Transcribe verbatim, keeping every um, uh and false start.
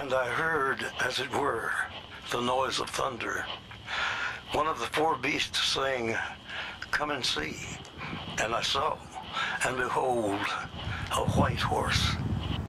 And I heard, as it were, the noise of thunder. One of the four beasts saying, "Come and see." And I saw, and behold, a white horse.